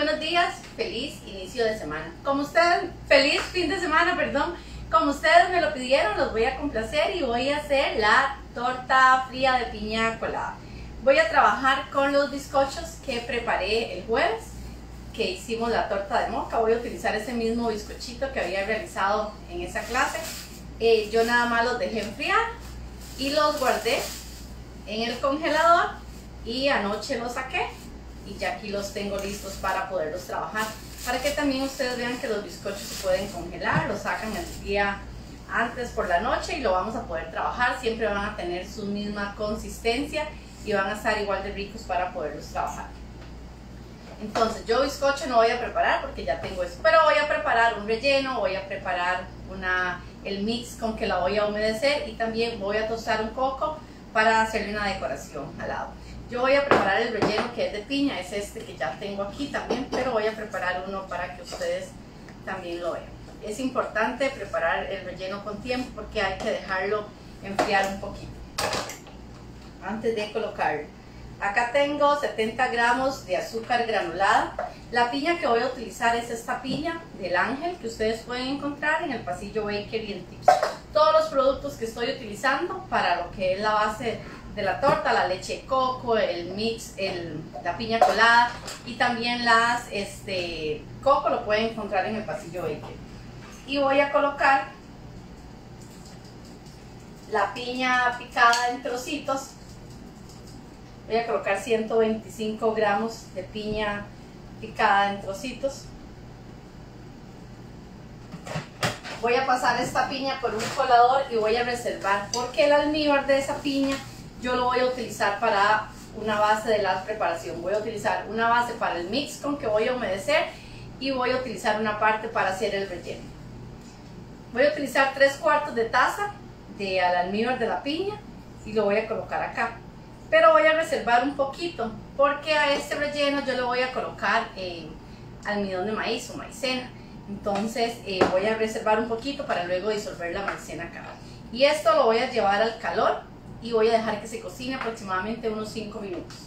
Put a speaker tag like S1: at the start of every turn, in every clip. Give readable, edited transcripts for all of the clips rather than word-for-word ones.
S1: buenos días, feliz inicio de semana. Feliz fin de semana, perdón. Como ustedes me lo pidieron, los voy a complacer y voy a hacer la torta fría de piña colada. Voy a trabajar con los bizcochos que preparé el jueves, que hicimos la torta de moca. Voy a utilizar ese mismo bizcochito que había realizado en esa clase. Yo nada más los dejé enfriar y los guardé en el congelador y anoche los saqué y ya aquí los tengo listos para poderlos trabajar, para que también ustedes vean que los bizcochos se pueden congelar, los sacan el día antes por la noche y lo vamos a poder trabajar. Siempre van a tener su misma consistencia y van a estar igual de ricos para poderlos trabajar. Entonces yo bizcocho no voy a preparar porque ya tengo eso, pero voy a preparar un relleno, voy a preparar el mix con que la voy a humedecer y también voy a tostar un coco para hacerle una decoración al lado. Yo voy a preparar el relleno que es de piña, es este que ya tengo aquí también, pero voy a preparar uno para que ustedes también lo vean. Es importante preparar el relleno con tiempo porque hay que dejarlo enfriar un poquito antes de colocarlo. Acá tengo 70 gramos de azúcar granulada. La piña que voy a utilizar es esta piña del Ángel que ustedes pueden encontrar en el pasillo Bakery en Tips. Todos los productos que estoy utilizando para lo que es la base de la torta, la leche de coco, el mix, la piña colada y también las coco lo pueden encontrar en el pasillo Bakery. Y voy a colocar la piña picada en trocitos. Voy a colocar 125 gramos de piña picada en trocitos. Voy a pasar esta piña por un colador y voy a reservar, porque el almíbar de esa piña yo lo voy a utilizar para una base de la preparación. Voy a utilizar una base para el mix con que voy a humedecer y voy a utilizar una parte para hacer el relleno. Voy a utilizar 3/4 de taza de almíbar de la piña y lo voy a colocar acá. Pero voy a reservar un poquito porque a este relleno yo le voy a colocar almidón de maíz o maicena. Entonces voy a reservar un poquito para luego disolver la maicena acá. Y esto lo voy a llevar al calor y voy a dejar que se cocine aproximadamente unos 5 minutos.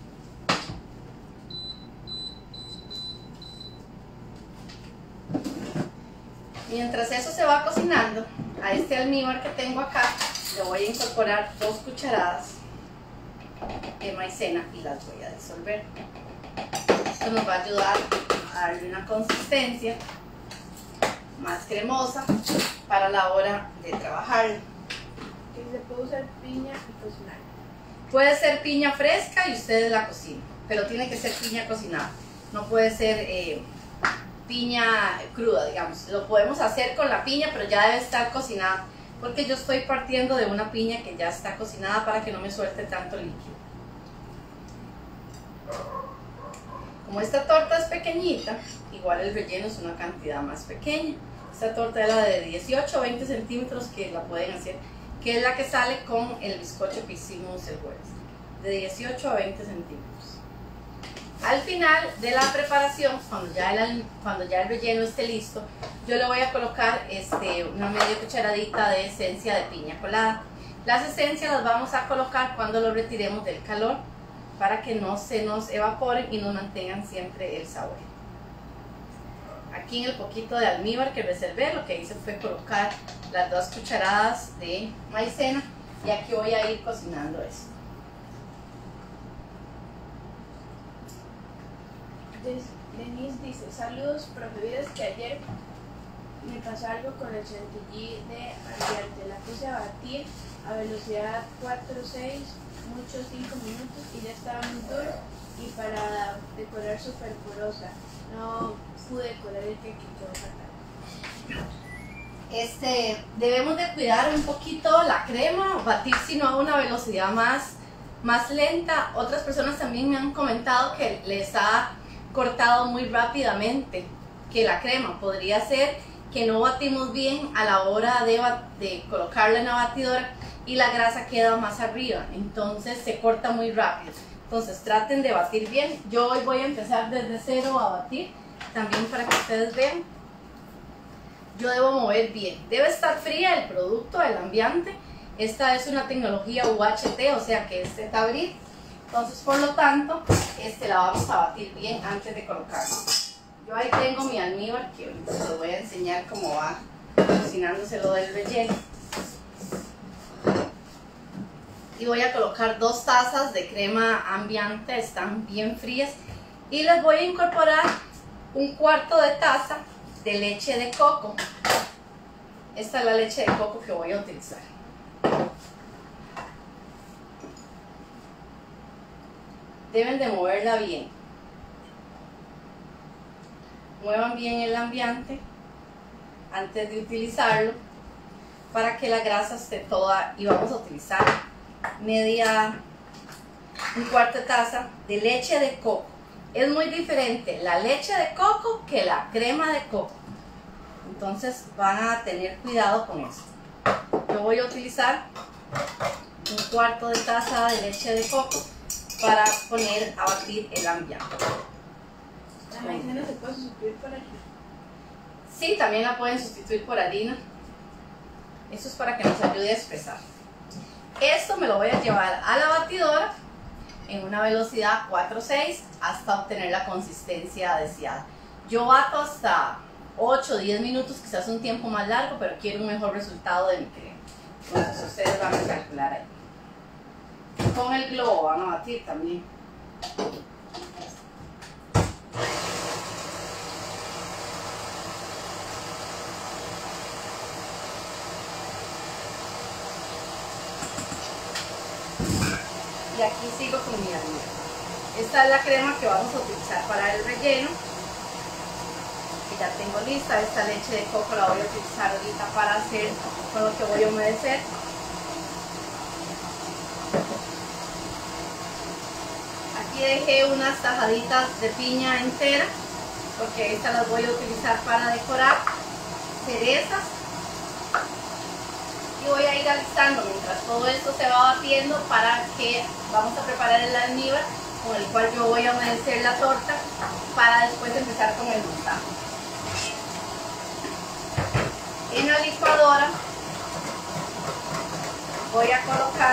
S1: Mientras eso se va cocinando, a este almíbar que tengo acá le voy a incorporar 2 cucharadas de maicena y las voy a disolver. Esto nos va a ayudar a darle una consistencia más cremosa para la hora de trabajarlo.
S2: Que se puede usar piña y cocinar.
S1: Puede ser piña fresca y ustedes la cocinan, pero tiene que ser piña cocinada. No puede ser piña cruda, digamos. Lo podemos hacer con la piña, pero ya debe estar cocinada, porque yo estoy partiendo de una piña que ya está cocinada para que no me suelte tanto líquido. Como esta torta es pequeñita, igual el relleno es una cantidad más pequeña. Esta torta es la de 18 o 20 centímetros que la pueden hacer, que es la que sale con el bizcocho que hicimos el jueves, de 18 a 20 centímetros. Al final de la preparación, cuando ya el relleno esté listo, yo le voy a colocar una media cucharadita de esencia de piña colada. Las esencias las vamos a colocar cuando lo retiremos del calor para que no se nos evaporen y nos mantengan siempre el sabor. Aquí en el poquito de almíbar que reservé, lo que hice fue colocar las 2 cucharadas de maicena y aquí voy a ir cocinando esto.
S2: Denise dice: saludos, profe, vieras que ayer me pasó algo con el chantilly de Ambiente. La puse a batir a velocidad 4-6, muchos 5 minutos y ya estaba muy duro y para decorar súper porosa. No pude decorar el que quedó fatal.
S1: Debemos de cuidar un poquito la crema, batir sino a una velocidad más lenta. Otras personas también me han comentado que les ha cortado muy rápidamente, que la crema podría ser que no batimos bien a la hora de colocarla en la batidora y la grasa queda más arriba, entonces se corta muy rápido. Entonces traten de batir bien. Yo hoy voy a empezar desde cero a batir, también para que ustedes vean. Yo debo mover bien, debe estar fría el producto, el ambiente. Esta es una tecnología UHT, o sea que es Z-Brid, Entonces, por lo tanto, la vamos a batir bien antes de colocarla. Yo ahí tengo mi almíbar que ahorita les voy a enseñar cómo va cocinándose lo del relleno. Y voy a colocar 2 tazas de crema ambiente, están bien frías. Y les voy a incorporar 1/4 de taza de leche de coco. Esta es la leche de coco que voy a utilizar. Deben de moverla bien. Muevan bien el ambiente antes de utilizarlo para que la grasa esté toda, y vamos a utilizar 1/4 taza de leche de coco. Es muy diferente la leche de coco que la crema de coco, entonces van a tener cuidado con eso. Yo voy a utilizar 1/4 de taza de leche de coco para poner a batir el ambiente.
S2: ¿La maicena se puede sustituir por harina?
S1: Sí, también la pueden sustituir por harina. Eso es para que nos ayude a espesar. Esto me lo voy a llevar a la batidora en una velocidad 4-6 hasta obtener la consistencia deseada. Yo bato hasta 8 o 10 minutos, quizás un tiempo más largo, pero quiero un mejor resultado de mi crema. Entonces ustedes van a calcular ahí. Con el globo van a batir también. Y aquí sigo con mi harina. Esta es la crema que vamos a utilizar para el relleno. Y ya tengo lista. Esta leche de coco la voy a utilizar ahorita para hacer con lo que voy a humedecer. Aquí dejé unas tajaditas de piña entera, porque estas las voy a utilizar para decorar, cerezas. Y voy a ir alistando mientras todo esto se va batiendo para que vamos a preparar el almíbar con el cual yo voy a humedecer la torta para después empezar con el montaje. En la licuadora voy a colocar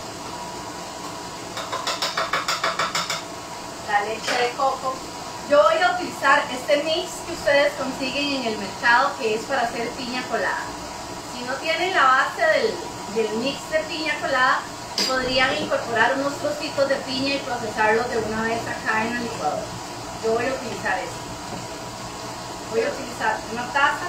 S1: la leche de coco. Yo voy a utilizar este mix que ustedes consiguen en el mercado, que es para hacer piña colada. Si no tienen la base del mix de piña colada, podrían incorporar unos trocitos de piña y procesarlos de una vez acá en la licuadora. Yo voy a utilizar esto. Voy a utilizar una taza.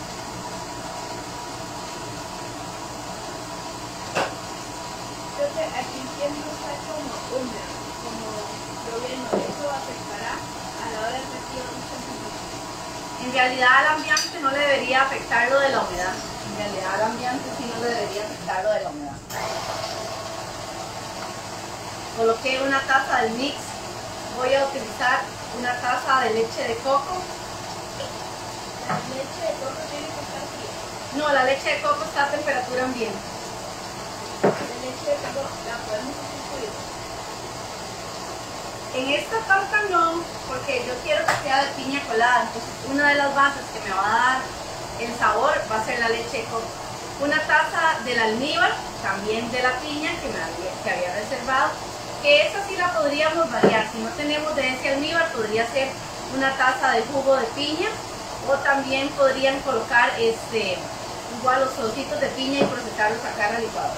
S2: Entonces aquí entiendo está como húmedo, como lloviendo. Eso afectará a la hora de retirar un chantilly.
S1: En realidad al ambiente no le debería afectar lo de la humedad. En realidad al ambiente sí no le debería afectar lo de la humedad. Coloqué una taza del mix. Voy a utilizar una taza de leche de coco.
S2: La leche de coco tiene que estar fría.
S1: No, la leche de coco está a temperatura ambiente.
S2: La leche de coco la podemos sustituir.
S1: En esta torta no, porque yo quiero que sea de piña colada. Entonces una de las bases que me va a dar el sabor va a ser la leche de coco. Una taza del almíbar, también de la piña que había reservado, que esa sí la podríamos variar. Si no tenemos de ese almíbar, podría ser una taza de jugo de piña, o también podrían colocar igual los trocitos de piña y procesarlos acá en la licuadora.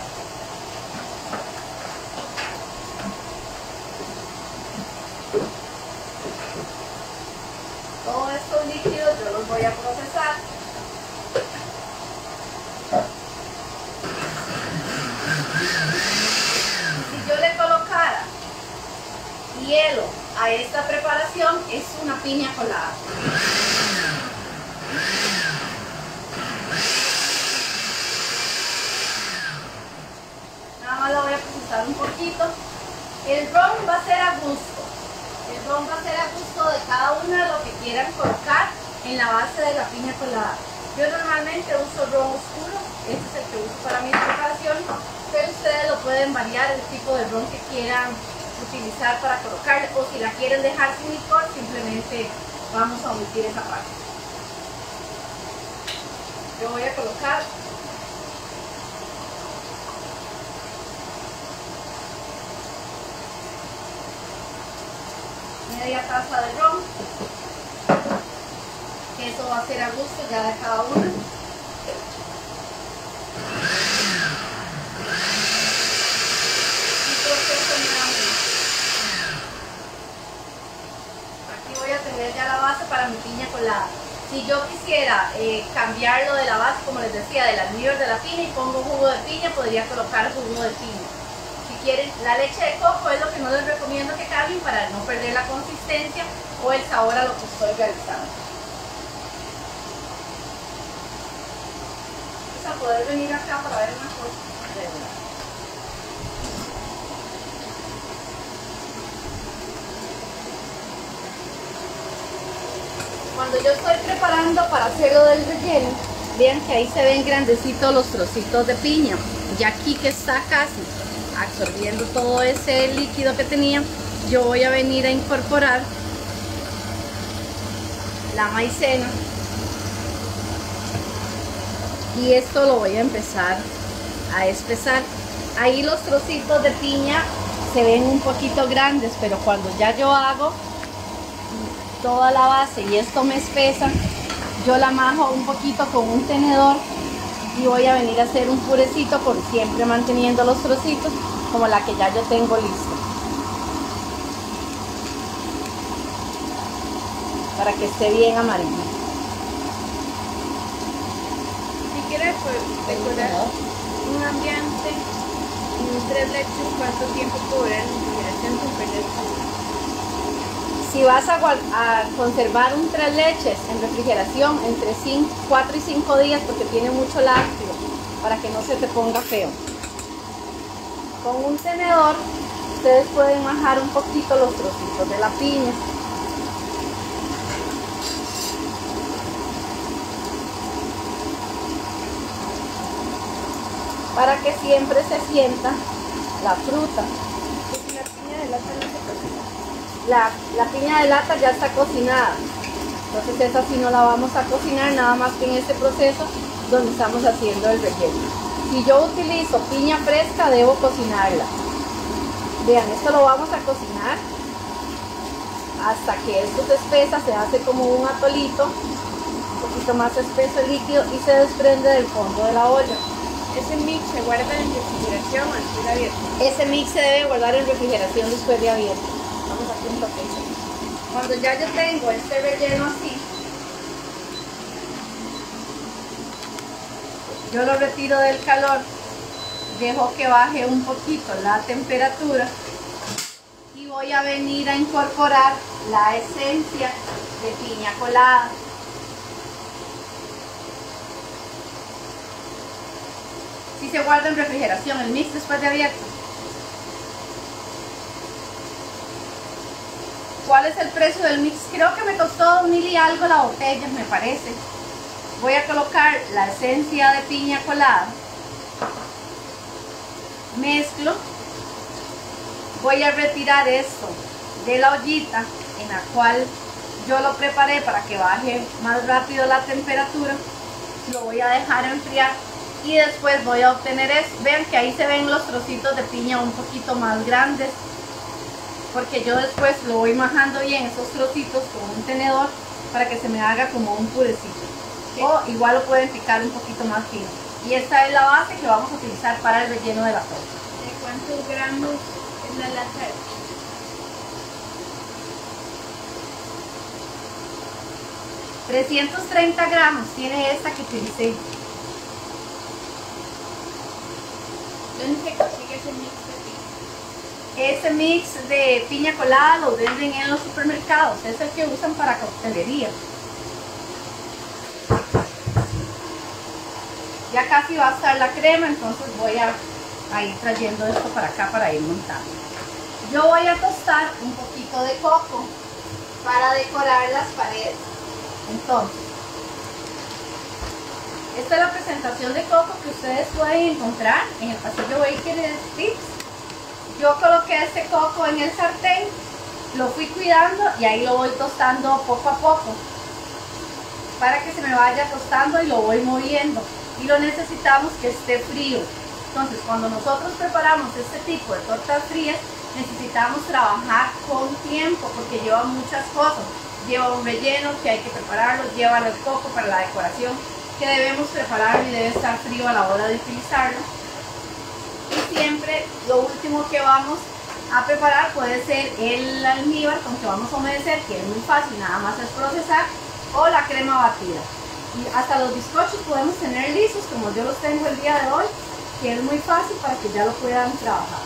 S1: Todos estos líquidos yo los voy a procesar. Si yo le colocara hielo a esta preparación, es una piña colada. Nada más la voy a procesar un poquito. El ron va a ser a gusto. El ron va a ser a gusto de cada uno de lo que quieran colocar en la base de la piña colada. Yo normalmente uso ron oscuro, este es el que uso para mi preparación, pero ustedes lo pueden variar el tipo de ron que quieran utilizar para colocar, o si la quieren dejar sin licor, simplemente vamos a omitir esa parte. Yo voy a colocar media taza de ron, que eso va a ser a gusto ya de cada una. Y proceso nuevamente. Aquí voy a tener ya la base para mi piña colada. Si yo quisiera cambiarlo de la base, como les decía, del almíbar de la piña y pongo jugo de piña, podría colocar jugo de piña. Si quieren, la leche de coco es lo que no les recomiendo que cambien para no perder la consistencia o el sabor a lo que estoy realizando. Vamos a poder venir acá para ver una cosa. Cuando yo estoy preparando para hacerlo del relleno, vean que ahí se ven grandecitos los trocitos de piña. Y aquí que está casi absorbiendo todo ese líquido que tenía, yo voy a venir a incorporar la maicena. Y esto lo voy a empezar a espesar. Ahí los trocitos de piña se ven un poquito grandes, pero cuando ya yo hago toda la base y esto me espesa, yo la majo un poquito con un tenedor y voy a venir a hacer un purecito, por siempre manteniendo los trocitos como la que ya yo tengo lista, para que esté bien amarillo.
S2: Si quieres pues, decorar un ambiente en 3 leches, ¿cuánto tiempo podrá en refrigeración con perder?
S1: Si vas a conservar un 3 leches en refrigeración entre 4 y 5 días, porque tiene mucho lácteo, para que no se te ponga feo. Con un tenedor ustedes pueden majar un poquito los trocitos de la piña. Para que siempre se sienta la fruta.
S2: La piña de lata no se cocina.
S1: La piña de lata ya está cocinada, entonces esa sí no la vamos a cocinar, nada más que en este proceso donde estamos haciendo el relleno. Si yo utilizo piña fresca, debo cocinarla. Vean, esto lo vamos a cocinar hasta que esto se espesa, se hace como un atolito, un poquito más espeso el líquido y se desprende del fondo de la olla.
S2: Ese mix se guarda en refrigeración o en abierto.
S1: Ese mix se debe guardar en refrigeración después de abierto. Vamos aquí un toque. Cuando ya yo tengo este relleno así, yo lo retiro del calor, dejo que baje un poquito la temperatura y voy a venir a incorporar la esencia de piña colada. Si se guarda en refrigeración el mix después de abierto. ¿Cuál es el precio del mix? Creo que me costó 2.000 y algo la botella, me parece. Voy a colocar la esencia de piña colada. Mezclo. Voy a retirar esto de la ollita en la cual yo lo preparé para que baje más rápido la temperatura. Lo voy a dejar enfriar y después voy a obtener esto. Vean que ahí se ven los trocitos de piña un poquito más grandes, porque yo después lo voy majando bien esos trocitos con un tenedor para que se me haga como un purecito. Sí. O igual lo pueden picar un poquito más fino. Y esta es la base que vamos a utilizar para el relleno de la torta.
S2: ¿De cuántos gramos es la lata?
S1: 330 gramos tiene esta que utilicé.
S2: ¿Dónde se consigue ese mix de piña?
S1: Ese mix de piña colada lo venden en los supermercados, es el que usan para coctelería. Ya casi va a estar la crema, entonces voy a ir trayendo esto para acá para ir montando. Yo voy a tostar un poquito de coco para decorar las paredes. Entonces, esta es la presentación de coco que ustedes pueden encontrar en el pasillo Baker Tips. Yo coloqué este coco en el sartén, lo fui cuidando y ahí lo voy tostando poco a poco para que se me vaya tostando y lo voy moviendo. Y lo necesitamos que esté frío. Entonces, cuando nosotros preparamos este tipo de tortas frías, necesitamos trabajar con tiempo porque lleva muchas cosas. Lleva un relleno que hay que prepararlo, lleva el coco para la decoración que debemos prepararlo y debe estar frío a la hora de utilizarlo. Y siempre lo último que vamos a preparar puede ser el almíbar con que vamos a humedecer, que es muy fácil, nada más es procesar, o la crema batida. Y hasta los bizcochos podemos tener lisos, como yo los tengo el día de hoy, que es muy fácil para que ya lo puedan trabajar.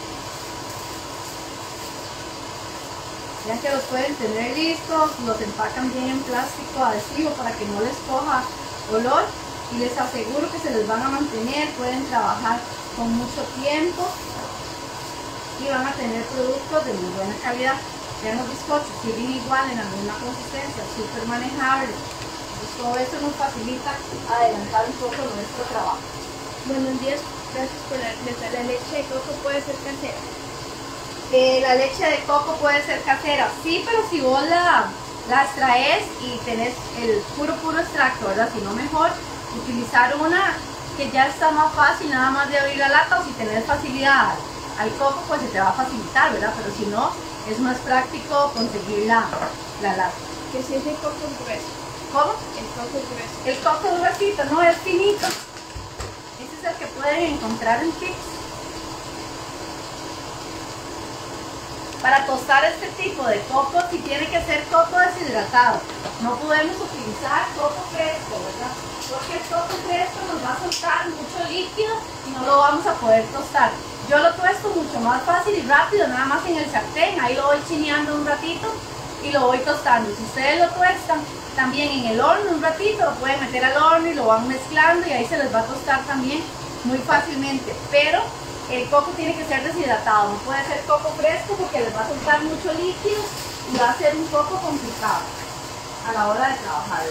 S1: Vean que los pueden tener listos, los empacan bien en plástico adhesivo para que no les coja olor y les aseguro que se les van a mantener, pueden trabajar con mucho tiempo y van a tener productos de muy buena calidad. Vean los bizcochos, siguen igual en la misma consistencia, súper manejable. Entonces, todo esto nos facilita adelantar un poco nuestro trabajo.
S2: Buenos días, gracias por la receta. La leche de coco puede ser casera.
S1: La leche de coco puede ser casera, sí, pero si vos la extraes y tenés el puro extracto, ¿verdad? Si no, mejor utilizar una que ya está más fácil, nada más de abrir la lata, o si tenés facilidad al coco, pues se te va a facilitar, ¿verdad? Pero si no, es más práctico conseguir la lata.
S2: Que si es el coco grueso.
S1: ¿Cómo?
S2: El coco grueso.
S1: El coco gruesito, no, es finito. Ese es el que pueden encontrar en Kicks. Para tostar este tipo de coco, sí tiene que ser coco deshidratado. No podemos utilizar coco fresco, ¿verdad? Porque el coco fresco nos va a soltar mucho líquido y no lo vamos a poder tostar. Yo lo tuesto mucho más fácil y rápido, nada más en el sartén. Ahí lo voy chineando un ratito y lo voy tostando. Si ustedes lo tuestan también en el horno un ratito, lo pueden meter al horno y lo van mezclando y ahí se les va a tostar también muy fácilmente. Pero el coco tiene que ser deshidratado, no puede ser coco fresco porque les va a soltar mucho líquido y va a ser un poco complicado a la hora de trabajar.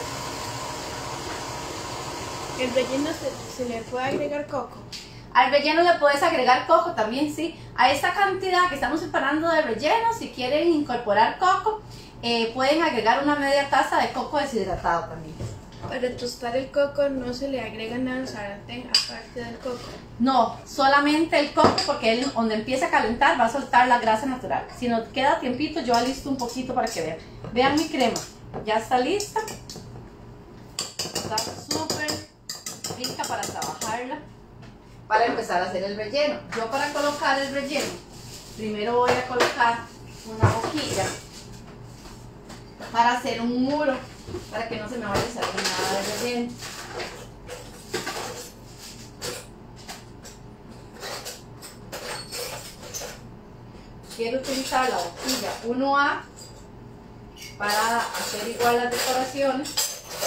S2: El relleno se le puede agregar coco.
S1: Al relleno le puedes agregar coco también, sí. A esta cantidad que estamos separando de relleno, si quieren incorporar coco, pueden agregar una media taza de coco deshidratado también.
S2: Para tostar el coco no se le agrega nada al sartén aparte del coco.
S1: No, solamente el coco porque él, donde empieza a calentar va a soltar la grasa natural. Si nos queda tiempito, yo alisto un poquito para que vean. Vean mi crema, ya está lista. Está súper rica para trabajarla. Para empezar a hacer el relleno. Yo para colocar el relleno, primero voy a colocar una boquilla para hacer un muro, para que no se me vaya a salir nada de relleno. Quiero utilizar la boquilla 1A para hacer igual las decoraciones.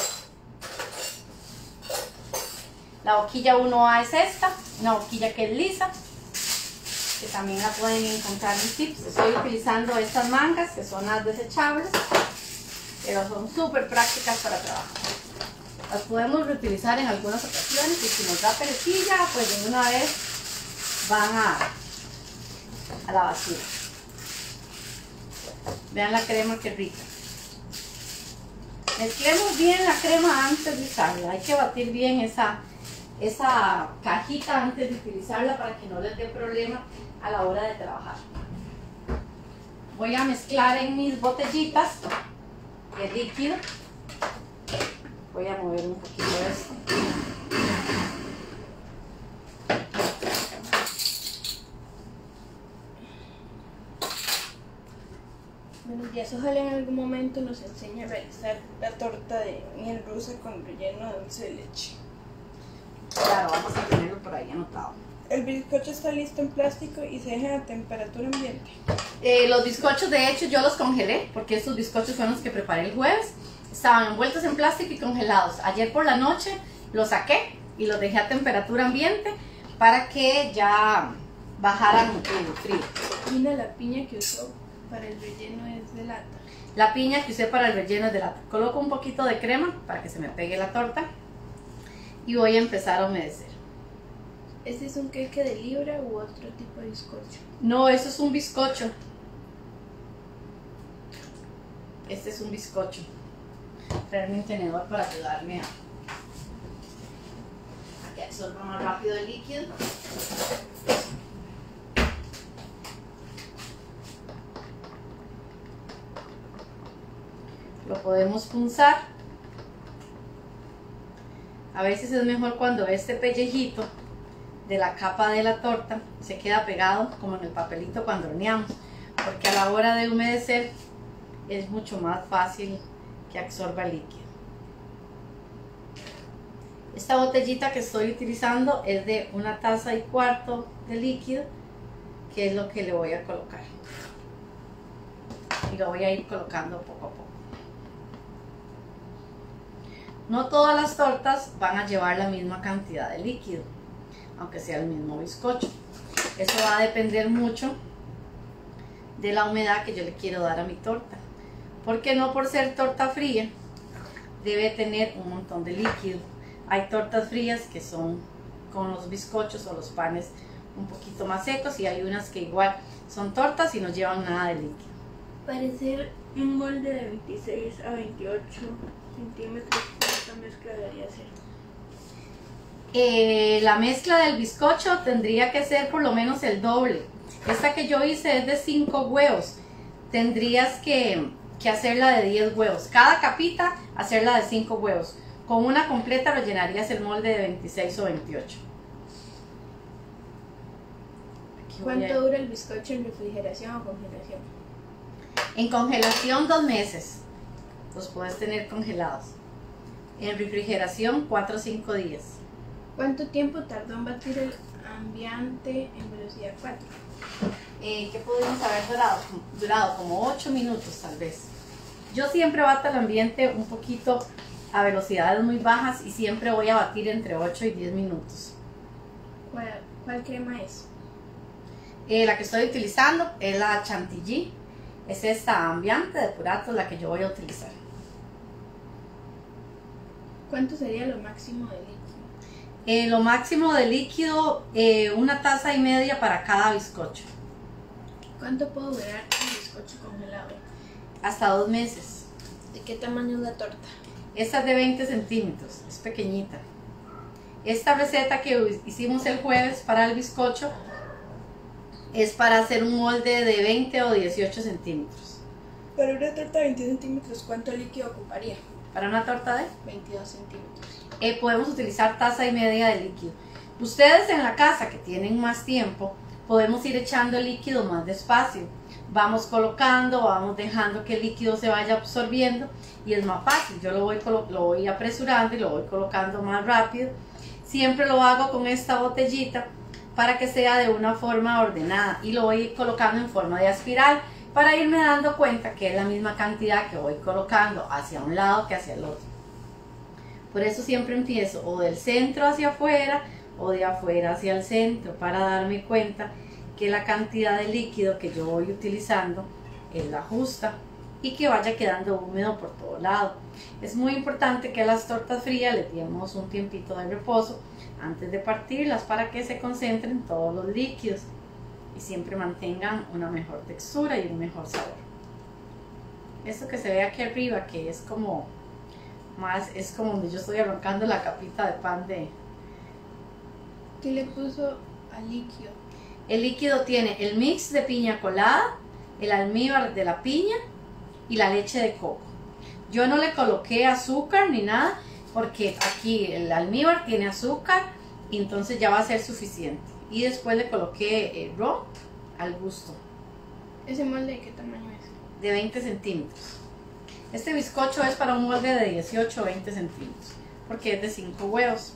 S1: La boquilla 1A es esta, una boquilla que es lisa, que también la pueden encontrar en Tips. Estoy utilizando estas mangas que son las desechables, pero son súper prácticas para trabajar. Las podemos reutilizar en algunas ocasiones y si nos da perecilla, pues de una vez van a la basura. Vean la crema que rica. Mezclemos bien la crema antes de usarla. Hay que batir bien esa cajita antes de utilizarla para que no les dé problema a la hora de trabajar. Voy a mezclar en mis botellitas el líquido. Voy a mover un poquito esto.
S2: Buenos días, ojalá en algún momento nos enseñe a realizar la torta de miel rusa con relleno de dulce de leche.
S1: Claro, vamos a tenerlo por ahí anotado.
S2: El bizcocho está listo en plástico y se deja a temperatura ambiente.
S1: Los bizcochos, de hecho, yo los congelé porque estos bizcochos fueron los que preparé el jueves. Estaban envueltos en plástico y congelados. Ayer por la noche los saqué y los dejé a temperatura ambiente para que ya bajaran el frío.
S2: Mira, la piña que usó para el relleno es de lata.
S1: La piña que usé para el relleno es de lata. Coloco un poquito de crema para que se me pegue la torta y voy a empezar a humedecer.
S2: ¿Este es un queque de libra u otro tipo de bizcocho?
S1: No, eso es un bizcocho. Este es un bizcocho. Traerme un tenedor para ayudarme a que absorba más rápido el líquido. lo podemos punzar. A veces es mejor cuando este pellejito de la capa de la torta se queda pegado como en el papelito cuando horneamos, porque a la hora de humedecer es mucho más fácil que absorba el líquido. Esta botellita que estoy utilizando es de 1,25 tazas de líquido, que es lo que le voy a colocar. Y lo voy a ir colocando poco a poco. No todas las tortas van a llevar la misma cantidad de líquido, aunque sea el mismo bizcocho. Eso va a depender mucho de la humedad que yo le quiero dar a mi torta, porque no por ser torta fría debe tener un montón de líquido. Hay tortas frías que son con los bizcochos o los panes un poquito más secos, y hay unas que igual son tortas y no llevan nada de líquido.
S2: Para hacer un molde de 26 a 28 centímetros, ¿cuánta mezcla debería ser?
S1: La mezcla del bizcocho tendría que ser por lo menos el doble. Esta que yo hice es de 5 huevos. Tendrías que hacerla de 10 huevos. Cada capita hacerla de 5 huevos. Con una completa rellenarías el molde de 26 o 28.
S2: ¿Cuánto dura el bizcocho en refrigeración o congelación?
S1: En congelación 2 meses. Los puedes tener congelados. En refrigeración 4 o 5 días.
S2: ¿Cuánto tiempo tardó en batir el ambiente en velocidad 4?
S1: ¿Qué pudimos haber durado? Como 8 minutos tal vez. Yo siempre bato el ambiente un poquito a velocidades muy bajas y siempre voy a batir entre 8 y 10 minutos.
S2: ¿Cuál crema es?
S1: La que estoy utilizando es la Chantilly. Es esta ambiente de Purato la que yo voy a utilizar.
S2: ¿Cuánto sería lo máximo de líquido?
S1: Lo máximo de líquido, 1,5 tazas para cada bizcocho.
S2: ¿Cuánto puede durar un bizcocho congelado?
S1: Hasta 2 meses.
S2: ¿De qué tamaño es la torta?
S1: Esta es de 20 centímetros, es pequeñita. Esta receta que hicimos el jueves para el bizcocho es para hacer un molde de 20 o 18 centímetros.
S2: Para una torta de 20 centímetros, ¿cuánto líquido ocuparía?
S1: Para una torta de
S2: 22 centímetros.
S1: Podemos utilizar 1,5 tazas de líquido. Ustedes en la casa que tienen más tiempo, podemos ir echando el líquido más despacio. Vamos colocando, vamos dejando que el líquido se vaya absorbiendo y es más fácil. Yo lo voy apresurando y lo voy colocando más rápido. Siempre lo hago con esta botellita para que sea de una forma ordenada, y lo voy colocando en forma de espiral para irme dando cuenta que es la misma cantidad que voy colocando hacia un lado que hacia el otro. Por eso siempre empiezo o del centro hacia afuera o de afuera hacia el centro, para darme cuenta que la cantidad de líquido que yo voy utilizando es la justa y que vaya quedando húmedo por todo lado. Es muy importante que a las tortas frías les demos un tiempito de reposo antes de partirlas para que se concentren todos los líquidos y siempre mantengan una mejor textura y un mejor sabor. Esto que se ve aquí arriba, que es como donde yo estoy arrancando la capita de pan de...
S2: ¿Qué le puso al líquido?
S1: El líquido tiene el mix de piña colada, el almíbar de la piña y la leche de coco. Yo no le coloqué azúcar ni nada, porque aquí el almíbar tiene azúcar y entonces ya va a ser suficiente. Y después le coloqué ron al gusto.
S2: ¿Ese molde de qué tamaño es?
S1: De 20 centímetros. Este bizcocho es para un molde de 18 o 20 centímetros, porque es de 5 huevos.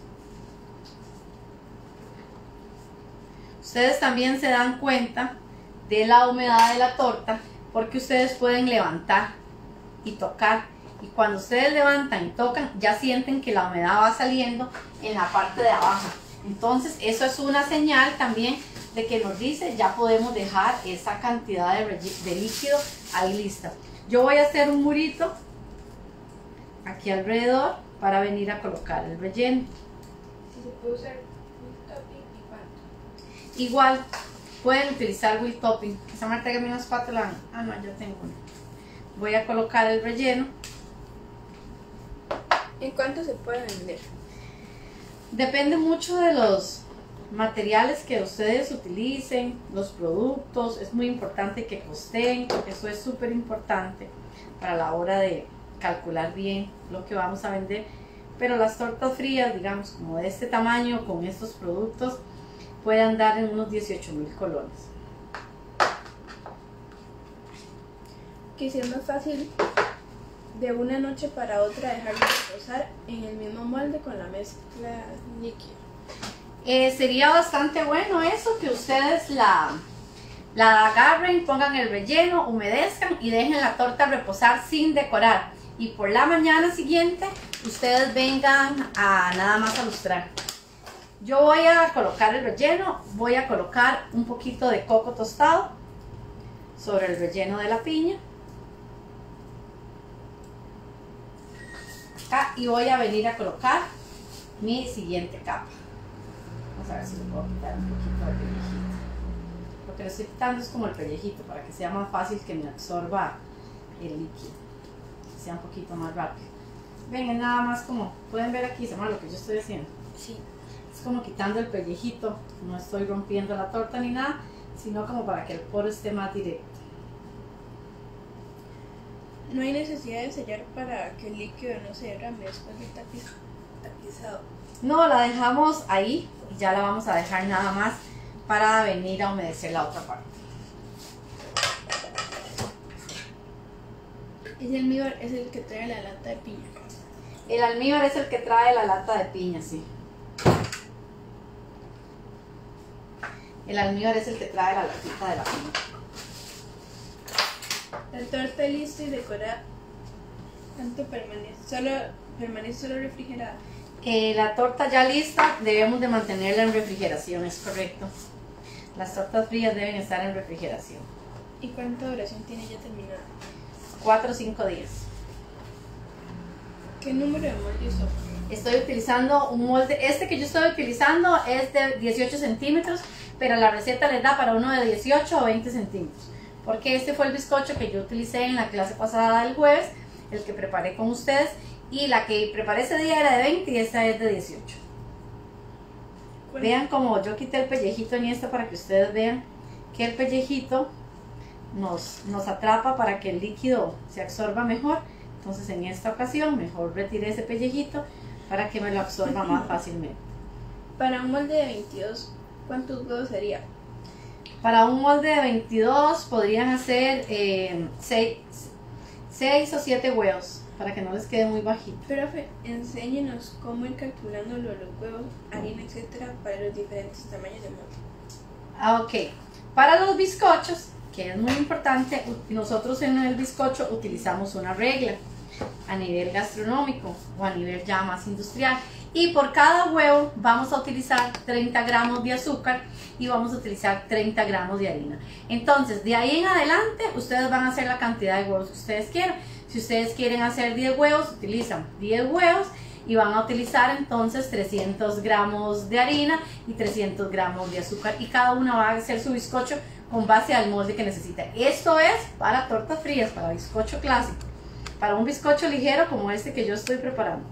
S1: Ustedes también se dan cuenta de la humedad de la torta, porque ustedes pueden levantar y tocar, y cuando ustedes levantan y tocan ya sienten que la humedad va saliendo en la parte de abajo. Entonces eso es una señal también de que nos dice ya podemos dejar esa cantidad de líquido ahí lista. Yo voy a hacer un murito aquí alrededor para venir a colocar el relleno.
S2: Si se puede usar whipped topping y cuánto.
S1: Igual pueden utilizar whipped topping. Esa Marta, que una espátula. Ah, no, yo tengo una. Voy a colocar el relleno.
S2: ¿En cuánto se puede vender?
S1: Depende mucho de los materiales que ustedes utilicen, los productos. Es muy importante que costeen, porque eso es súper importante para la hora de calcular bien lo que vamos a vender, pero las tortas frías, digamos, como de este tamaño, con estos productos, pueden andar en unos 18.000 colones.
S2: Que sea más fácil de una noche para otra dejarlo reposar en el mismo molde con la mezcla líquida.
S1: Sería bastante bueno eso, que ustedes la agarren, pongan el relleno, humedezcan y dejen la torta reposar sin decorar. Y por la mañana siguiente ustedes vengan a nada más a lustrar. Yo voy a colocar el relleno, voy a colocar un poquito de coco tostado sobre el relleno de la piña. Acá, y voy a venir a colocar mi siguiente capa. Vamos a ver si le puedo quitar un poquito de pellejito. Lo que le estoy quitando es como el pellejito para que sea más fácil que me absorba el líquido, que sea un poquito más rápido. Ven, nada más como pueden ver aquí, se llama lo que yo estoy haciendo.
S2: Sí.
S1: Es como quitando el pellejito, no estoy rompiendo la torta ni nada, sino como para que el poro esté más directo.
S2: No hay necesidad de sellar para que el líquido no se derrame después del tapizado.
S1: No, la dejamos ahí y ya la vamos a dejar nada más para venir a humedecer la otra parte.
S2: Ese almíbar es el que trae la lata de piña.
S1: El almíbar es el que trae la lata de piña, sí. El almíbar es el que trae la latita de la piña.
S2: La torta lista y decorada, ¿cuánto permanece? Permanece solo refrigerada.
S1: La torta ya lista debemos de mantenerla en refrigeración, es correcto. Las tortas frías deben estar en refrigeración.
S2: ¿Y cuánta duración tiene ya terminada?
S1: 4 o 5 días.
S2: ¿Qué número de molde usó?
S1: Estoy utilizando un molde, este que yo estoy utilizando es de 18 centímetros, pero la receta les da para uno de 18 o 20 centímetros. Porque este fue el bizcocho que yo utilicé en la clase pasada del jueves, el que preparé con ustedes, y la que preparé ese día era de 20 y esta es de 18. Vean como yo quité el pellejito en esta para que ustedes vean que el pellejito nos atrapa para que el líquido se absorba mejor. Entonces en esta ocasión mejor retiré ese pellejito para que me lo absorba más fácilmente.
S2: Para un molde de 22, ¿cuántos huevos sería?
S1: Para un molde de 22 podrían hacer 6 o 7 huevos para que no les quede muy bajito.
S2: Profe, enséñenos cómo ir calculando los huevos, harina, etcétera, para los diferentes tamaños de molde.
S1: Ok, para los bizcochos, que es muy importante, nosotros en el bizcocho utilizamos una regla a nivel gastronómico o a nivel ya más industrial, y por cada huevo vamos a utilizar 30 gramos de azúcar y vamos a utilizar 30 gramos de harina. Entonces de ahí en adelante ustedes van a hacer la cantidad de huevos que ustedes quieran. Si ustedes quieren hacer 10 huevos, utilizan 10 huevos y van a utilizar entonces 300 gramos de harina y 300 gramos de azúcar, y cada uno va a hacer su bizcocho con base al molde que necesita. Esto es para tortas frías, para bizcocho clásico. Para un bizcocho ligero como este que yo estoy preparando,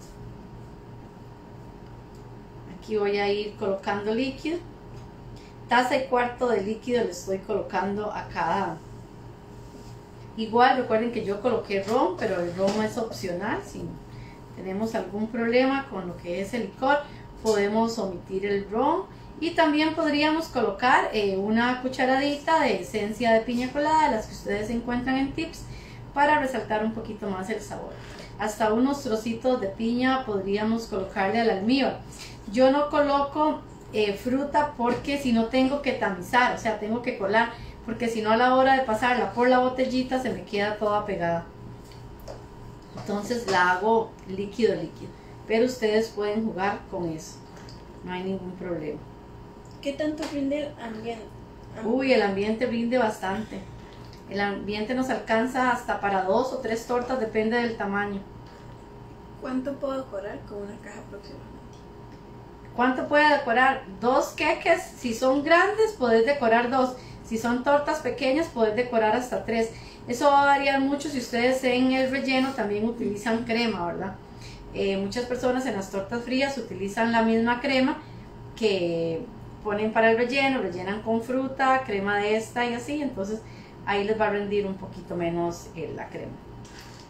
S1: aquí voy a ir colocando líquido, taza y cuarto de líquido le estoy colocando a cada. Igual recuerden que yo coloqué ron, pero el ron es opcional. Si tenemos algún problema con lo que es el licor, podemos omitir el ron, y también podríamos colocar una cucharadita de esencia de piña colada, las que ustedes encuentran en Tips, para resaltar un poquito más el sabor. Hasta unos trocitos de piña podríamos colocarle al almíbar. Yo no coloco fruta porque si no tengo que tamizar, o sea, tengo que colar, porque si no a la hora de pasarla por la botellita se me queda toda pegada. Entonces la hago líquido, pero ustedes pueden jugar con eso, no hay ningún problema.
S2: ¿Qué tanto rinde el ambiente?
S1: Uy, el ambiente rinde bastante. El ambiente nos alcanza hasta para 2 o 3 tortas, depende del tamaño.
S2: ¿Cuánto puedo decorar con una caja aproximadamente?
S1: ¿Cuánto puede decorar? 2 queques, si son grandes podés decorar 2. Si son tortas pequeñas podés decorar hasta 3. Eso va a variar mucho si ustedes en el relleno también utilizan crema, ¿verdad? Muchas personas en las tortas frías utilizan la misma crema que ponen para el relleno, rellenan con fruta, crema de esta y así, entonces ahí les va a rendir un poquito menos la crema.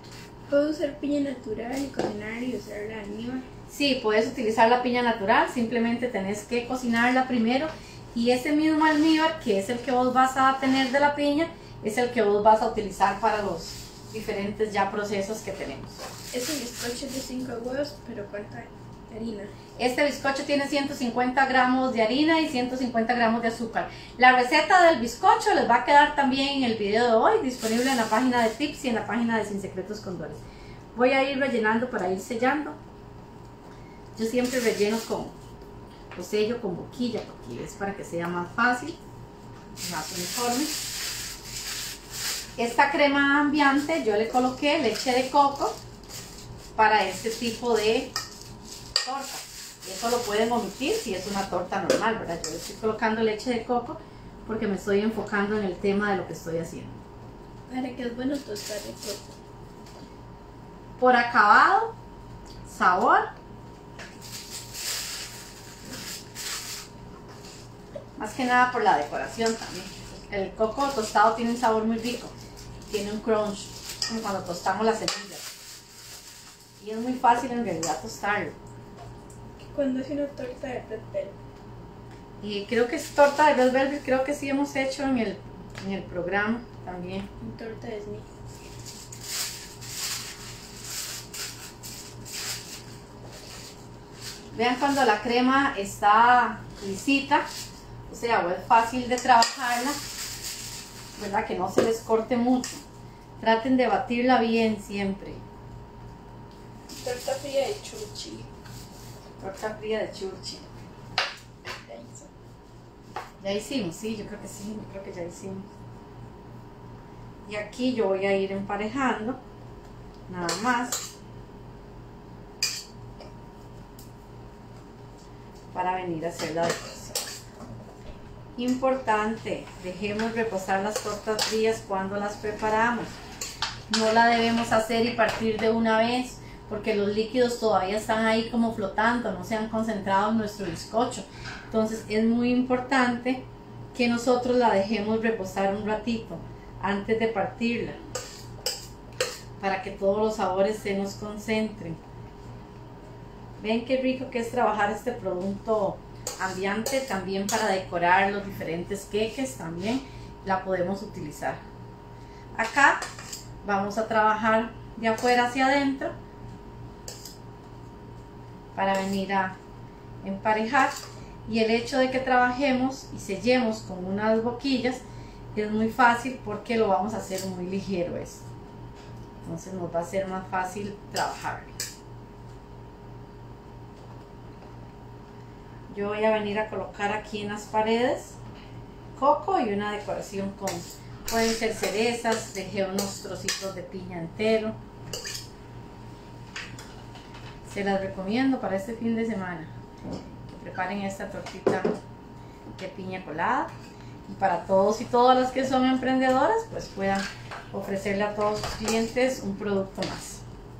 S2: ¿Puedo usar piña natural y cocinar y usarla de almíbar?
S1: Sí, puedes utilizar la piña natural, simplemente tenés que cocinarla primero y ese mismo almíbar, que es el que vos vas a tener de la piña, es el que vos vas a utilizar para los diferentes ya procesos que tenemos.
S2: Este bizcocho es de 5 huevos, pero ¿cuánta harina?
S1: Este bizcocho tiene 150 gramos de harina y 150 gramos de azúcar. La receta del bizcocho les va a quedar también en el video de hoy, disponible en la página de Tips y en la página de Sin Secretos con Doris. Voy a ir rellenando para ir sellando. Yo siempre relleno o sello con boquilla porque es para que sea más fácil, más uniforme. Esta crema ambiente yo le coloqué leche de coco para este tipo de torta. Eso lo pueden omitir si es una torta normal, ¿verdad? Yo le estoy colocando leche de coco porque me estoy enfocando en el tema de lo que estoy haciendo.
S2: Para que es bueno tostar de coco.
S1: Por acabado, sabor, más que nada por la decoración también. El coco tostado tiene un sabor muy rico, tiene un crunch, como cuando tostamos las semillas. Y es muy fácil en realidad tostarlo.
S2: Cuando hace una torta de red velvet.
S1: Y creo que es torta de red velvet, creo que sí hemos hecho en el programa también.
S2: Una torta de Smith.
S1: Vean cuando la crema está lisita, o sea, o es fácil de trabajarla, ¿verdad? Que no se les corte mucho. Traten de batirla bien siempre.
S2: Torta fría de chuchi.
S1: Torta fría de churchi. Ya hicimos, sí, yo creo que sí, yo creo que ya hicimos. Y aquí yo voy a ir emparejando, nada más, para venir a hacer la decoración. Importante, dejemos reposar las tortas frías cuando las preparamos. No la debemos hacer y partir de una vez, porque los líquidos todavía están ahí como flotando, no se han concentrado en nuestro bizcocho. Entonces es muy importante que nosotros la dejemos reposar un ratito antes de partirla, para que todos los sabores se nos concentren. Ven qué rico que es trabajar este producto ambiente también para decorar los diferentes queques, también la podemos utilizar. Acá vamos a trabajar de afuera hacia adentro para venir a emparejar, y el hecho de que trabajemos y sellemos con unas boquillas es muy fácil porque lo vamos a hacer muy ligero esto, entonces nos va a ser más fácil trabajar. Yo voy a venir a colocar aquí en las paredes coco y una decoración con, pueden ser cerezas, dejé unos trocitos de piña entero. Se las recomiendo para este fin de semana, que preparen esta tortita de piña colada, y para todos y todas las que son emprendedoras pues puedan ofrecerle a todos sus clientes un producto más.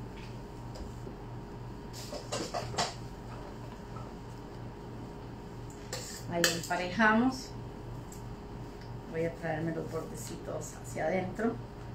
S1: Ahí emparejamos. Voy a traerme los bordecitos hacia adentro.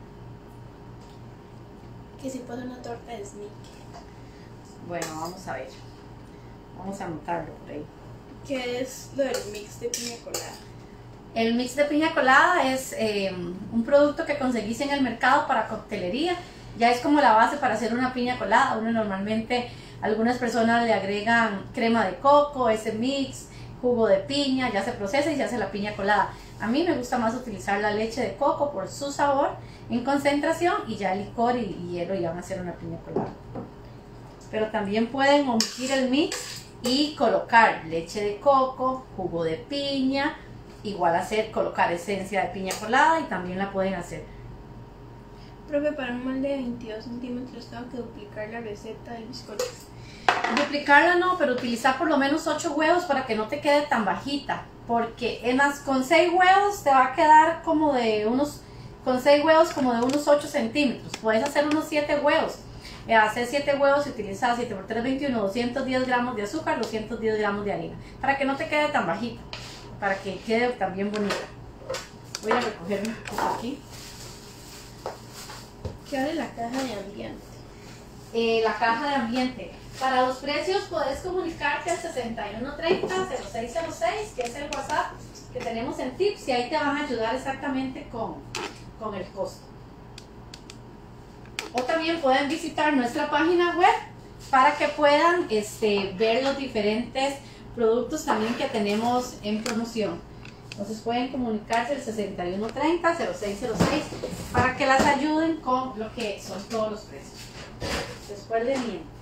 S2: Que si puedo una torta de Smith.
S1: Bueno, vamos a ver. Vamos a anotarlo por ahí.
S2: ¿Qué es lo del mix de piña colada?
S1: El mix de piña colada es un producto que conseguís en el mercado para coctelería. Ya es como la base para hacer una piña colada. Uno normalmente, algunas personas le agregan crema de coco, ese mix, jugo de piña, ya se procesa y se hace la piña colada. A mí me gusta más utilizar la leche de coco por su sabor en concentración, y ya licor y hielo y van a hacer una piña colada. Pero también pueden omitir el mix y colocar leche de coco, jugo de piña, igual colocar esencia de piña colada, y también la pueden hacer.
S2: Profe, para un molde de 22 centímetros tengo que duplicar la receta del bizcocho.
S1: Duplicarla no, pero utilizar por lo menos 8 huevos para que no te quede tan bajita, porque con 6 huevos te va a quedar como de unos, con 6 huevos como de unos 8 centímetros. Puedes hacer unos 7 huevos. Hacer 7 huevos y utilizar 7 por 3, 21, 210 gramos de azúcar, 210 gramos de harina, para que no te quede tan bajita, para que quede también bonita. Voy a recoger un poco aquí.
S2: ¿Qué vale la caja de ambiente?
S1: la caja de ambiente. Para los precios puedes comunicarte al 6130-0606, que es el WhatsApp que tenemos en Tips, y ahí te van a ayudar exactamente con el costo. O también pueden visitar nuestra página web para que puedan ver los diferentes productos también que tenemos en promoción. Entonces pueden comunicarse al 6130-0606 para que las ayuden con lo que son todos los precios. Después de bien.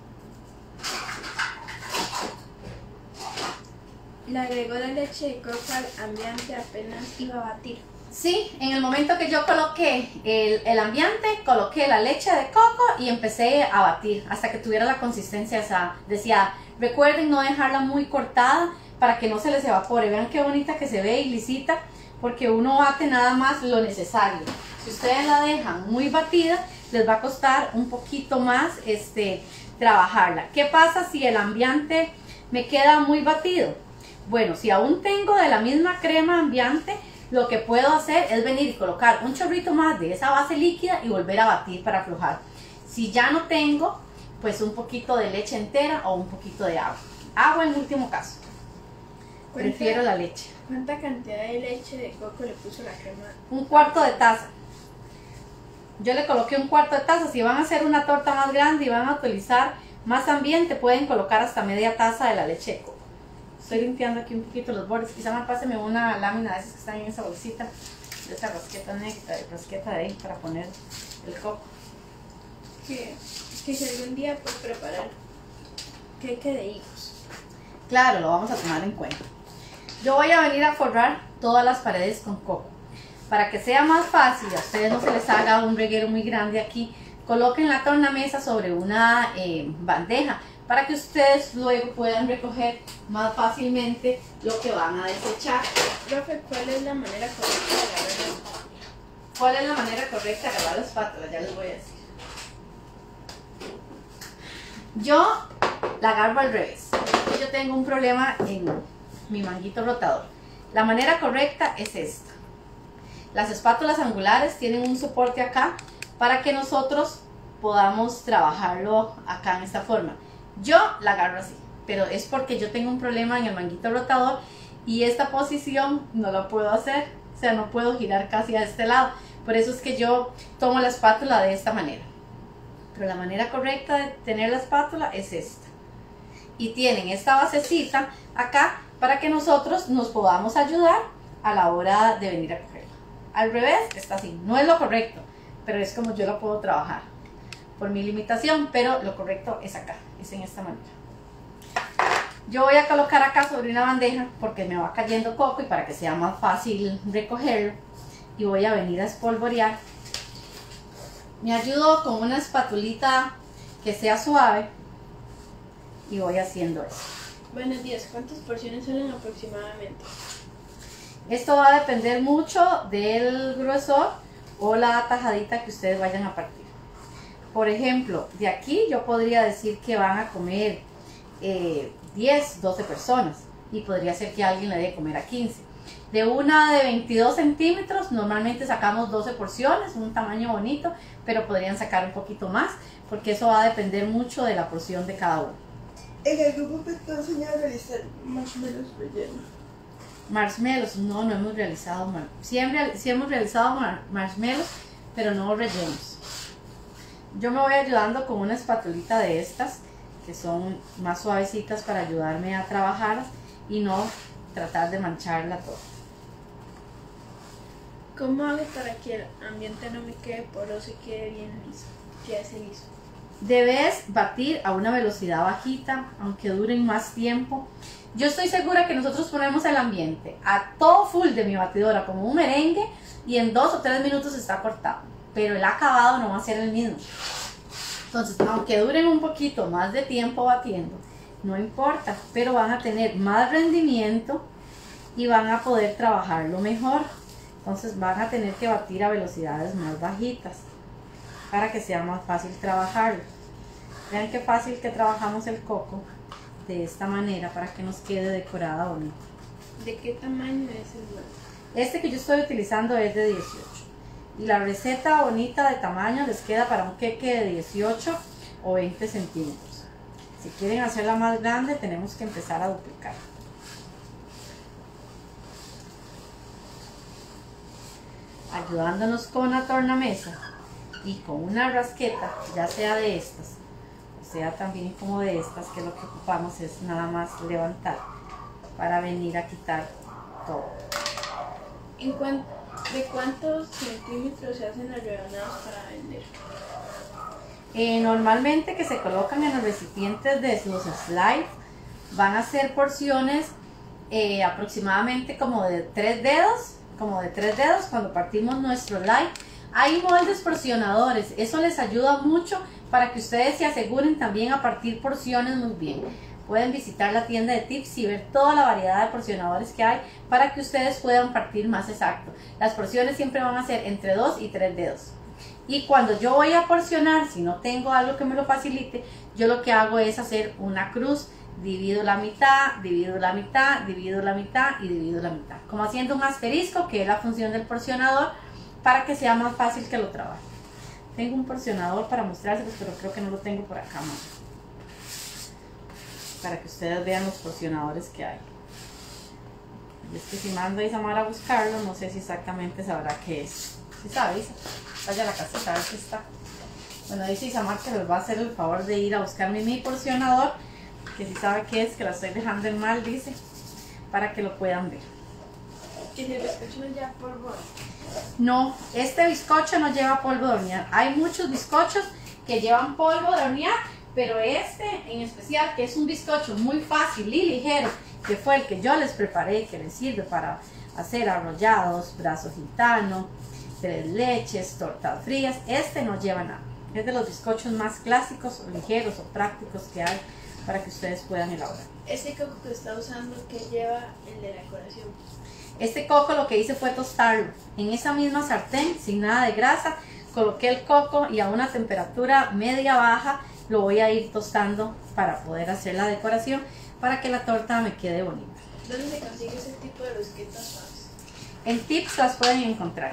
S2: Le agregó la leche de coco al ambiente apenas iba a batir.
S1: Sí, en el momento que yo coloqué el ambiente, coloqué la leche de coco y empecé a batir hasta que tuviera la consistencia esa. Decía, recuerden no dejarla muy cortada para que no se les evapore. Vean qué bonita que se ve y lisita, porque uno bate nada más lo necesario. Si ustedes la dejan muy batida, les va a costar un poquito más trabajarla. ¿Qué pasa si el ambiente me queda muy batido? Bueno, si aún tengo de la misma crema ambiente, lo que puedo hacer es venir y colocar un chorrito más de esa base líquida y volver a batir para aflojar. Si ya no tengo, pues un poquito de leche entera o un poquito de agua. Agua en último caso. Prefiero la leche.
S2: ¿Cuánta cantidad de leche de coco le puso la crema?
S1: Un cuarto de taza. Yo le coloqué un cuarto de taza. Si van a hacer una torta más grande y van a utilizar más ambiente, pueden colocar hasta media taza de la leche de coco. Estoy limpiando aquí un poquito los bordes. Quizá me páseme una lámina de esas que están en esa bolsita, de esa rasqueta de ahí para poner el coco.
S2: Que si algún día puedo preparar queque de higos.
S1: Claro, lo vamos a tomar en cuenta. Yo voy a venir a forrar todas las paredes con coco. Para que sea más fácil, a ustedes no se les haga un reguero muy grande aquí, coloquen la tornamesa sobre una bandeja, para que ustedes luego puedan recoger más fácilmente lo que van a desechar.
S2: Profe, ¿cuál es la manera correcta de agarrar la espátula?
S1: ¿Cuál es la manera correcta de agarrar la espátula? Ya les voy a decir. Yo la agarro al revés. Yo tengo un problema en mi manguito rotador. La manera correcta es esta. Las espátulas angulares tienen un soporte acá para que nosotros podamos trabajarlo acá en esta forma. Yo la agarro así, pero es porque yo tengo un problema en el manguito rotador y esta posición no la puedo hacer, o sea, no puedo girar casi a este lado. Por eso es que yo tomo la espátula de esta manera. Pero la manera correcta de tener la espátula es esta. Y tienen esta basecita acá para que nosotros nos podamos ayudar a la hora de venir a cogerla. Al revés está así, no es lo correcto, pero es como yo lo puedo trabajar por mi limitación, pero lo correcto es acá, es en esta manera. Yo voy a colocar acá sobre una bandeja porque me va cayendo coco y para que sea más fácil recogerlo, y voy a venir a espolvorear. Me ayudo con una espatulita que sea suave y voy haciendo eso.
S2: Buenos días, ¿cuántas porciones salen aproximadamente?
S1: Esto va a depender mucho del gruesor o la tajadita que ustedes vayan a partir. Por ejemplo, de aquí yo podría decir que van a comer 10, 12 personas y podría ser que alguien le dé comer a 15. De una de 22 centímetros normalmente sacamos 12 porciones, un tamaño bonito, pero podrían sacar un poquito más porque eso va a depender mucho de la porción de cada uno.
S2: En el grupo me está enseñando a realizar marshmallows rellenos.
S1: Marshmallows, no hemos realizado, sí hemos realizado marshmallows, pero no rellenos. Yo me voy ayudando con una espatulita de estas, que son más suavecitas para ayudarme a trabajar y no tratar de mancharla toda.
S2: ¿Cómo hago para que el ambiente no me quede poroso y quede bien liso? Quede liso.
S1: Debes batir a una velocidad bajita, aunque duren más tiempo. Yo estoy segura que nosotros ponemos el ambiente a todo full de mi batidora como un merengue y en 2 o 3 minutos está cortado, pero el acabado no va a ser el mismo. Entonces, aunque duren un poquito más de tiempo batiendo, no importa, pero van a tener más rendimiento y van a poder trabajarlo mejor. Entonces van a tener que batir a velocidades más bajitas para que sea más fácil trabajarlo. Vean qué fácil que trabajamos el coco de esta manera para que nos quede decorada bonita.
S2: ¿De qué tamaño es el molde?
S1: Este que yo estoy utilizando es de 18 y la receta bonita de tamaño les queda para un queque de 18 o 20 centímetros. Si quieren hacerla más grande, tenemos que empezar a duplicar. Ayudándonos con la tornamesa y con una rasqueta, ya sea de estas, o sea también como de estas, que lo que ocupamos es nada más levantar para venir a quitar todo.
S2: ¿De cuántos centímetros se hacen las rebanadas para vender?
S1: Normalmente que se colocan en los recipientes de los slides van a ser porciones aproximadamente como de 3 dedos, cuando partimos nuestro slide. Hay moldes porcionadores, eso les ayuda mucho para que ustedes se aseguren también a partir porciones muy bien. Pueden visitar la tienda de Tips y ver toda la variedad de porcionadores que hay para que ustedes puedan partir más exacto. Las porciones siempre van a ser entre 2 y 3 dedos. Y cuando yo voy a porcionar, si no tengo algo que me lo facilite, yo lo que hago es hacer una cruz, divido la mitad, divido la mitad, divido la mitad y divido la mitad. Como haciendo un asterisco, que es la función del porcionador, para que sea más fácil que lo trabaje. Tengo un porcionador para mostrárselos, pero creo que no lo tengo por acá, más. Para que ustedes vean los porcionadores que hay. Y es que si mando a Isamar a buscarlo, no sé si exactamente sabrá qué es. Si sabe, Isa, vaya a la casita a ver qué está. Bueno, dice Isamar que les va a hacer el favor de ir a buscarme mi porcionador, que si sabe qué es, que la estoy dejando en mal, dice, para que lo puedan ver.
S2: ¿Que si el bizcocho no lleva polvo?
S1: No, este bizcocho no lleva polvo de hornear. Hay muchos bizcochos que llevan polvo de hornear, pero este en especial, que es un bizcocho muy fácil y ligero, que fue el que yo les preparé, que les sirve para hacer arrollados, brazo gitano, 3 leches, tortas frías, este no lleva nada. Es de los bizcochos más clásicos, ligeros o prácticos que hay para que ustedes puedan elaborar.
S2: Este coco que está usando, que lleva el de la decoración.
S1: Este coco lo que hice fue tostarlo en esa misma sartén, sin nada de grasa. Coloqué el coco y a una temperatura media baja lo voy a ir tostando para poder hacer la decoración, para que la torta me quede bonita.
S2: ¿Dónde se consigue ese tipo de rosquetas, sabes?
S1: En Tips las pueden encontrar.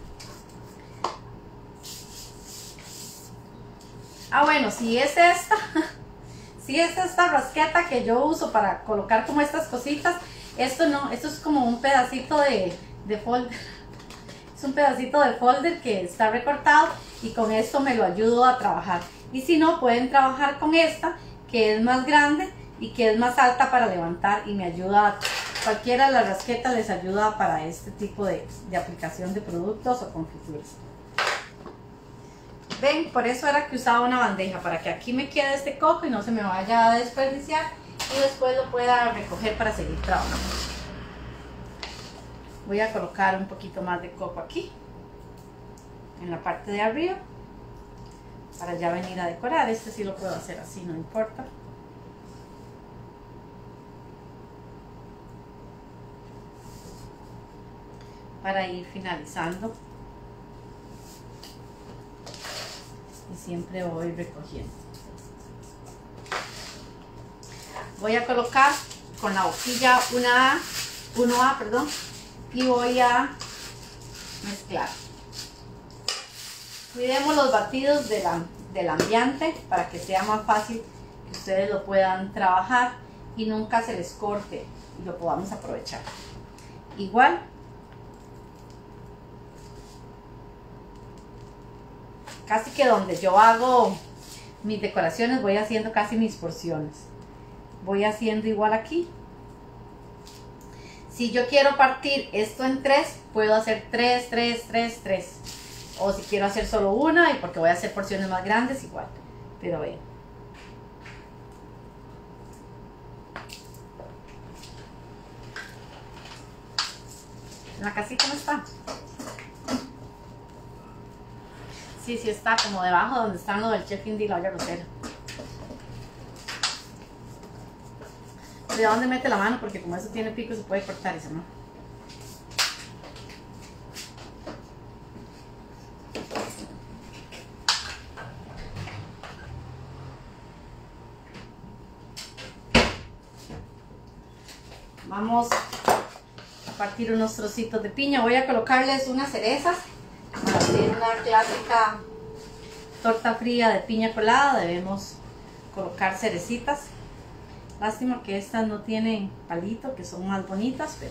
S1: Ah, bueno, si es esta, si es esta rasqueta que yo uso para colocar como estas cositas, esto no, esto es como un pedacito de folder. Es un pedacito de folder que está recortado y con esto me lo ayudo a trabajar. Y si no, pueden trabajar con esta, que es más grande y que es más alta para levantar y me ayuda, cualquiera de las rasquetas les ayuda para este tipo de aplicación de productos o confituras. Ven, por eso era que usaba una bandeja, para que aquí me quede este coco y no se me vaya a desperdiciar y después lo pueda recoger para seguir trabajando. Voy a colocar un poquito más de coco aquí, en la parte de arriba, para ya venir a decorar. Este sí lo puedo hacer así, no importa. Para ir finalizando. Y siempre voy recogiendo. Voy a colocar con la boquilla 1A, perdón, y voy a mezclar. Cuidemos los batidos del ambiente para que sea más fácil que ustedes lo puedan trabajar y nunca se les corte y lo podamos aprovechar. Igual, casi que donde yo hago mis decoraciones voy haciendo casi mis porciones. Voy haciendo igual aquí. Si yo quiero partir esto en 3, puedo hacer 3, 3, 3, 3. O si quiero hacer solo una, y porque voy a hacer porciones más grandes, igual. Pero vean. ¿La casita no está? Sí, sí está, como debajo donde están lo del chef Indy y la olla rosera. ¿De dónde mete la mano? Porque como eso tiene pico se puede cortar eso, ¿no? Vamos a partir unos trocitos de piña. Voy a colocarles unas cerezas para hacer una clásica torta fría de piña colada debemos colocar cerecitas. Lástima que estas no tienen palito, que son más bonitas, pero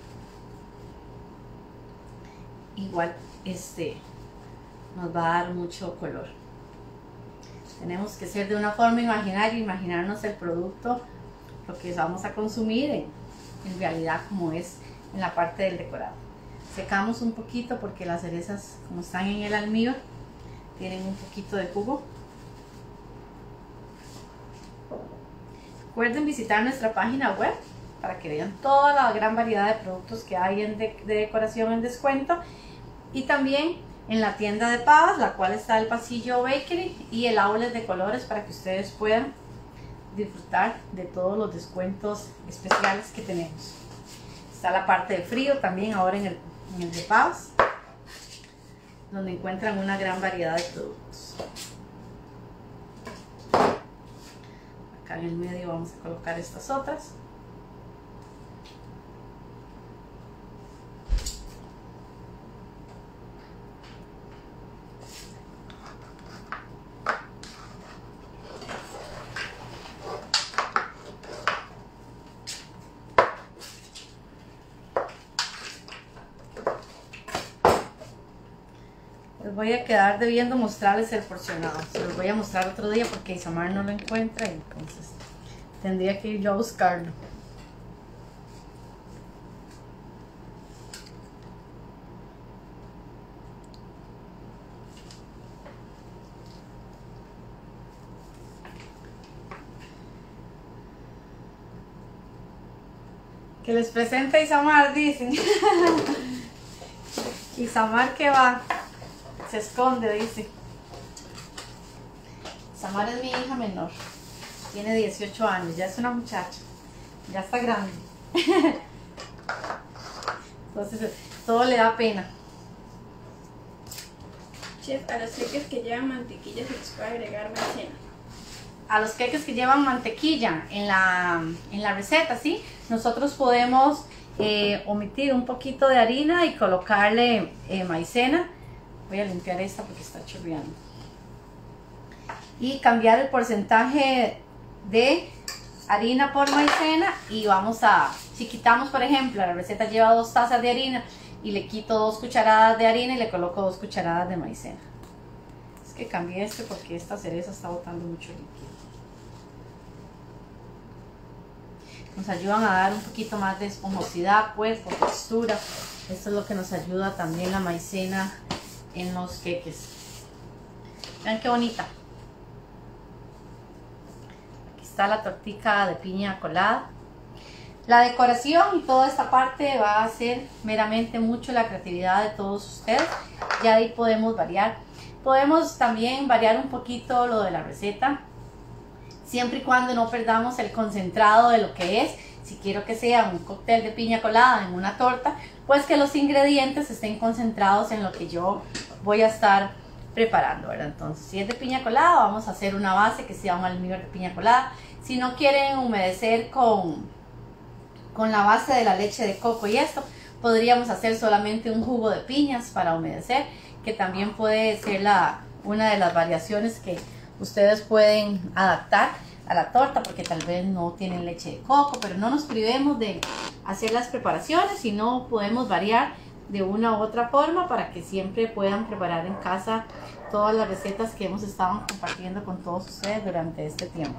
S1: igual nos va a dar mucho color. Tenemos que ser de una forma imaginaria, imaginarnos el producto, lo que vamos a consumir en realidad como es en la parte del decorado. Secamos un poquito porque las cerezas, como están en el almíbar, tienen un poquito de jugo. Recuerden visitar nuestra página web para que vean toda la gran variedad de productos que hay de decoración en descuento, y también en la tienda de Pavas, la cual está el pasillo Bakery y el outlet de colores, para que ustedes puedan disfrutar de todos los descuentos especiales que tenemos. Está la parte de frío también ahora en el de Pavas, donde encuentran una gran variedad de productos. Acá en el medio vamos a colocar estas otras. Les voy a quedar debiendo mostrarles el porcionado. Se los voy a mostrar otro día porque Isamar no lo encuentra y entonces tendría que ir yo a buscarlo. Que les presente a Isamar, dicen. Isamar que va. Se esconde, dice. Isamar es mi hija menor. Tiene 18 años, ya es una muchacha. Ya está grande. Entonces, todo le da pena.
S2: Chef, a los queques que llevan mantequilla se les puede agregar maicena.
S1: A los queques que llevan mantequilla en la receta, ¿sí? Nosotros podemos omitir un poquito de harina y colocarle maicena. Voy a limpiar esta porque está chorreando. Y cambiar el porcentaje de harina por maicena, y vamos a, si quitamos por ejemplo, la receta lleva 2 tazas de harina y le quito 2 cucharadas de harina y le coloco 2 cucharadas de maicena. Es que cambié porque esta cereza está botando mucho líquido. Nos ayudan a dar un poquito más de esponjosidad, cuerpo, textura. Esto es lo que nos ayuda también la maicena en los queques. Vean qué bonita. Aquí está la tortica de piña colada. La decoración y toda esta parte va a ser meramente mucho la creatividad de todos ustedes. Ya ahí podemos variar. Podemos también variar un poquito lo de la receta, siempre y cuando no perdamos el concentrado de lo que es. Si quiero que sea un cóctel de piña colada en una torta, pues que los ingredientes estén concentrados en lo que yo voy a estar preparando, ¿verdad? Entonces, si es de piña colada, vamos a hacer una base que sea un almíbar de piña colada. Si no quieren humedecer con la base de la leche de coco y esto, podríamos hacer solamente un jugo de piñas para humedecer, que también puede ser una de las variaciones que ustedes pueden adaptar a la torta, porque tal vez no tienen leche de coco, pero no nos privemos de hacer las preparaciones, sino podemos variar de una u otra forma para que siempre puedan preparar en casa todas las recetas que hemos estado compartiendo con todos ustedes durante este tiempo.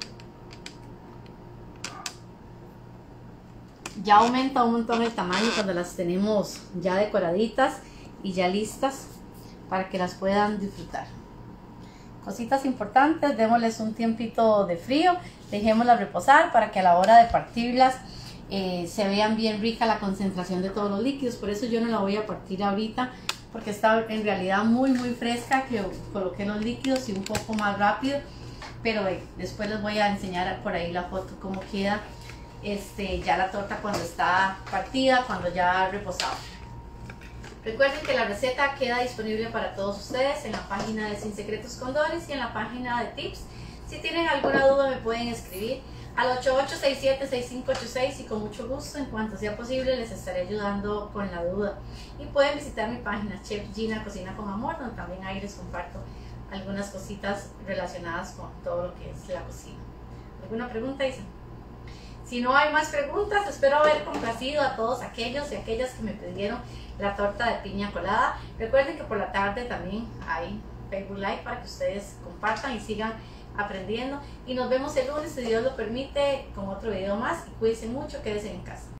S1: Ya aumenta un montón el tamaño cuando las tenemos ya decoraditas y ya listas para que las puedan disfrutar. Cositas importantes: démosles un tiempito de frío, dejémoslas reposar para que a la hora de partirlas se vean bien rica la concentración de todos los líquidos. Por eso yo no la voy a partir ahorita, porque está en realidad muy fresca, que coloqué los líquidos y un poco más rápido. Pero después les voy a enseñar por ahí la foto cómo queda ya la torta cuando está partida, cuando ya ha reposado. Recuerden que la receta queda disponible para todos ustedes en la página de Sin Secretos con Doris y en la página de Tips. Si tienen alguna duda me pueden escribir al 8867-6586 y con mucho gusto, en cuanto sea posible, les estaré ayudando con la duda. Y pueden visitar mi página Chef Gina Cocina con Amor, donde también ahí les comparto algunas cositas relacionadas con todo lo que es la cocina. ¿Alguna pregunta, Isa? Si no hay más preguntas, espero haber complacido a todos aquellos y aquellas que me pidieron la torta de piña colada. Recuerden que por la tarde también hay Facebook Live para que ustedes compartan y sigan aprendiendo. Y nos vemos el lunes, si Dios lo permite, con otro video más. Y cuídense mucho, quédense en casa.